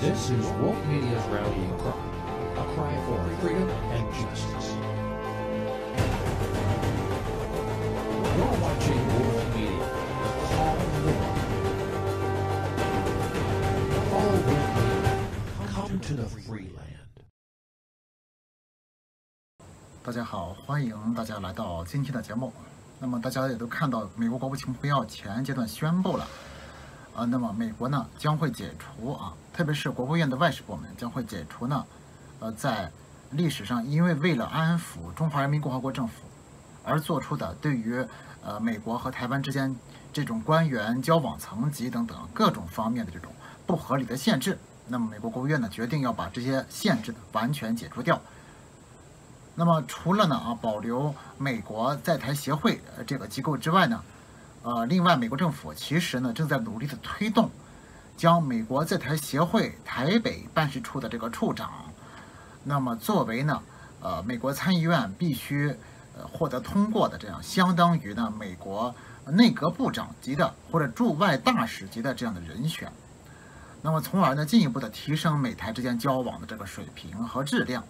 This is woke media's rallying cry, a cry for freedom and justice. You're watching woke media, the call of the world. Follow woke media, come to the free land. 大家好，欢迎大家来到今天的节目。那么大家也都看到，美国国务卿蓬佩奥前阶段宣布了，那么美国呢将会解除特别是国务院的外事部门将会解除呢，在历史上因为了安抚中华人民共和国政府而做出的对于美国和台湾之间这种官员交往层级等等各种方面的这种不合理的限制。那么美国国务院呢决定要把这些限制完全解除掉。那么除了呢保留美国在台协会这个机构之外呢，另外美国政府其实呢正在努力的推动，将美国在台协会台北办事处的这个处长，那么作为呢美国参议院必须获得通过的这样相当于呢美国内阁部长级的或者驻外大使级的这样的人选，那么从而呢进一步的提升美台之间交往的这个水平和质量。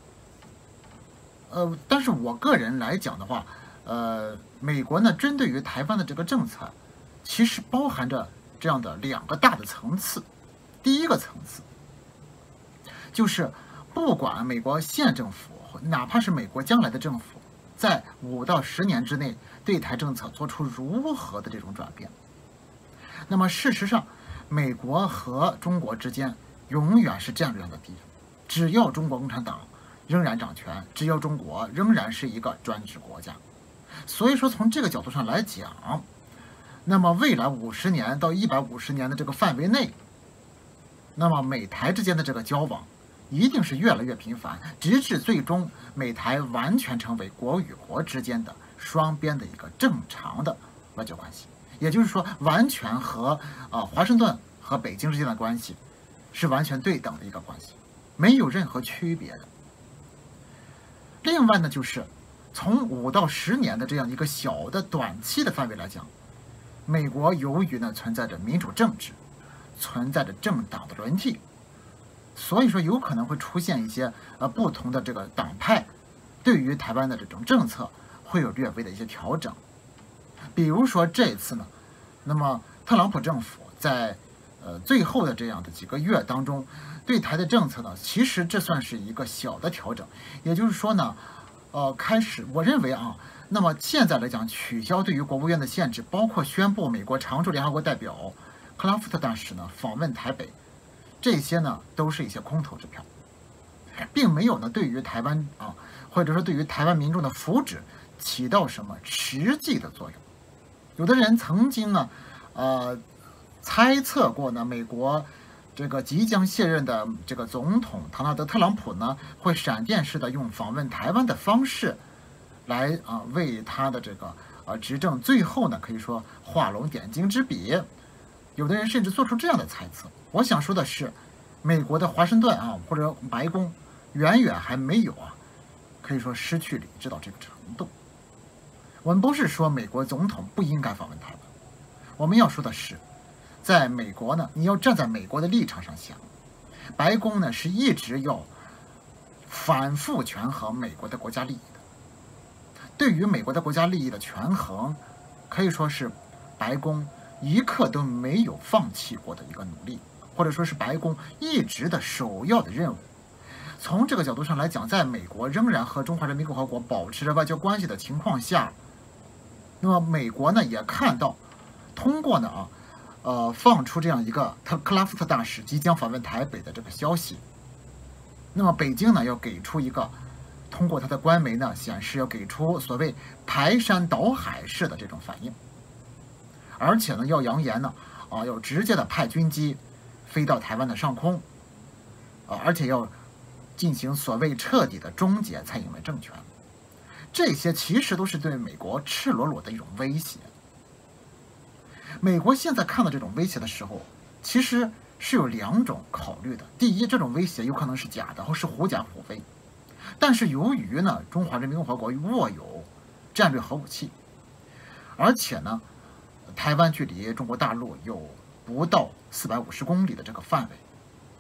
但是我个人来讲的话，美国呢针对于台湾的这个政策，其实包含着这样的两个大的层次。第一个层次，就是不管美国现政府，哪怕是美国将来的政府，在5到10年之内对台政策做出如何的这种转变，那么事实上，美国和中国之间永远是战略上的敌人。只要中国共产党仍然掌权，只要中国仍然是一个专制国家。所以说从这个角度上来讲，那么未来50年到150年的这个范围内，那么美台之间的这个交往一定是越来越频繁，直至最终美台完全成为国与国之间的双边的一个正常的外交关系。也就是说，完全和华盛顿和北京之间的关系是完全对等的一个关系，没有任何区别的。另外呢，就是从5到10年的这样一个小的短期的范围来讲，美国由于呢存在着民主政治，存在着政党的轮替，所以说有可能会出现一些不同的这个党派对于台湾的这种政策会有略微的一些调整。比如说这一次呢，那么特朗普政府在最后的这样的几个月当中，对台的政策呢，其实这算是一个小的调整。也就是说呢，开始我认为那么现在来讲，取消对于国务院的限制，包括宣布美国常驻联合国代表克拉夫特大使呢访问台北，这些呢都是一些空头支票，并没有呢对于台湾或者说对于台湾民众的福祉起到什么实际的作用。有的人曾经呢猜测过呢，美国这个即将卸任的这个总统唐纳德·特朗普呢，会闪电式的用访问台湾的方式来为他的这个执政最后呢可以说画龙点睛之笔。有的人甚至做出这样的猜测。我想说的是，美国的华盛顿或者白宫远远还没有可以说失去理智到这个程度。我们不是说美国总统不应该访问台湾，我们要说的是，在美国呢，你要站在美国的立场上想，白宫呢是一直要反复权衡美国的国家利益的。对于美国的国家利益的权衡，可以说是白宫一刻都没有放弃过的一个努力，或者说是白宫一直的首要的任务。从这个角度上来讲，在美国仍然和中华人民共和国保持着外交关系的情况下，那么美国呢也看到，通过呢放出这样一个克拉夫特大使即将访问台北的这个消息，那么北京呢要给出一个，通过他的官媒呢显示要给出所谓排山倒海式的这种反应，而且呢要扬言呢要直接的派军机飞到台湾的上空，而且要进行所谓彻底的终结蔡英文政权。这些其实都是对美国赤裸裸的一种威胁。美国现在看到这种威胁的时候，其实是有2种考虑的。第一，这种威胁有可能是假的，或是狐假虎威。但是由于呢，中华人民共和国握有战略核武器，而且呢，台湾距离中国大陆有不到450公里的这个范围，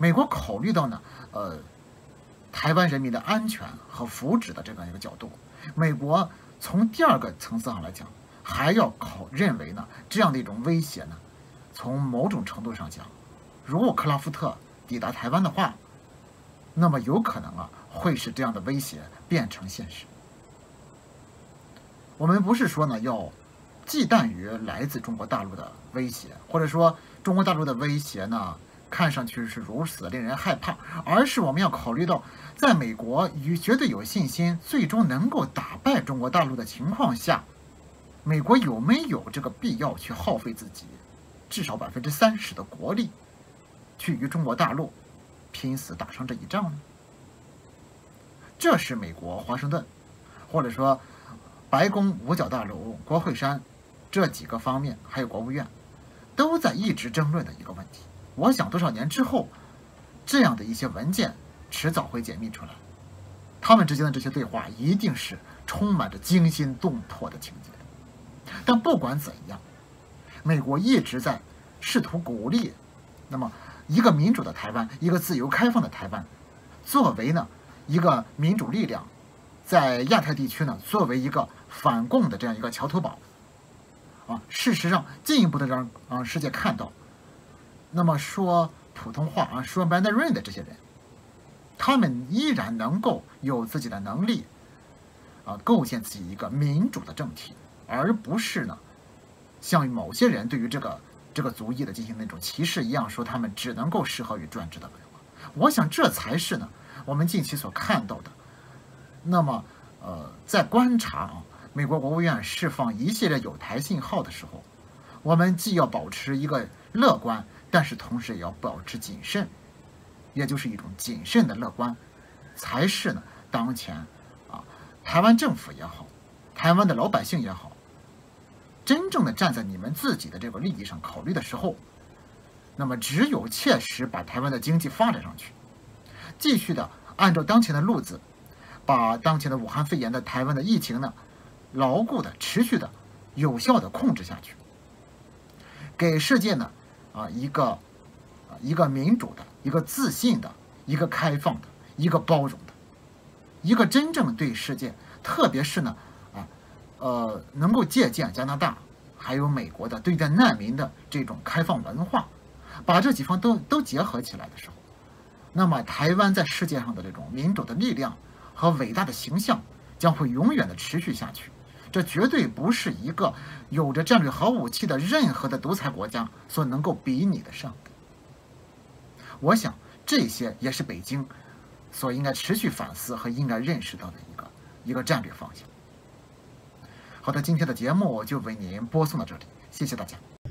美国考虑到呢，台湾人民的安全和福祉的这样一个角度，美国从第二个层次上来讲，还要认为呢，这样的一种威胁呢，从某种程度上讲，如果克拉夫特抵达台湾的话，那么有可能会使这样的威胁变成现实。我们不是说呢要忌惮于来自中国大陆的威胁，或者说中国大陆的威胁呢看上去是如此令人害怕，而是我们要考虑到，在美国绝对有信心最终能够打败中国大陆的情况下，美国有没有这个必要去耗费自己至少30%的国力，去与中国大陆拼死打上这一仗呢？这是美国华盛顿，或者说白宫、五角大楼、国会山这几个方面，还有国务院，都在一直争论的一个问题。我想多少年之后，这样的一些文件迟早会解密出来，他们之间的这些对话一定是充满着惊心动魄的情节。但不管怎样，美国一直在试图鼓励那么一个民主的台湾，一个自由开放的台湾，作为呢一个民主力量，在亚太地区呢作为一个反共的这样一个桥头堡事实上进一步的让世界看到，那么说普通话说 Mandarin 的这些人，他们依然能够有自己的能力构建自己一个民主的政体，而不是呢像某些人对于这个族裔的进行那种歧视一样，说他们只能够适合于专制的文化。我想这才是呢我们近期所看到的。那么在观察美国国务院释放一系列有台信号的时候，我们既要保持一个乐观，但是同时也要保持谨慎，也就是一种谨慎的乐观，才是呢当前台湾政府也好，台湾的老百姓也好，真正的站在你们自己的这个利益上考虑的时候，那么只有切实把台湾的经济发展上去，继续的按照当前的路子，把当前的武汉肺炎的台湾的疫情呢牢固的、持续的、有效的控制下去，给世界呢一个民主的、一个自信的、一个开放的、一个包容的、一个真正对世界，特别是呢能够借鉴加拿大还有美国的对待难民的这种开放文化，把这几方都结合起来的时候，那么台湾在世界上的这种民主的力量和伟大的形象将会永远的持续下去。这绝对不是一个有着战略核武器的任何的独裁国家所能够比拟得上的。我想这些也是北京所应该持续反思和应该认识到的一个战略方向。好的，今天的节目就为您播送到这里，谢谢大家。